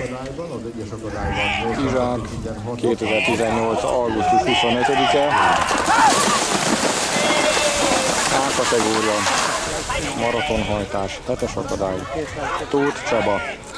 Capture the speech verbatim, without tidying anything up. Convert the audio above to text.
Izsák, kétezer-tizennyolc. augusztus huszonötödike. A kategória maratonhajtás, hetes akadály. Tóth Csaba.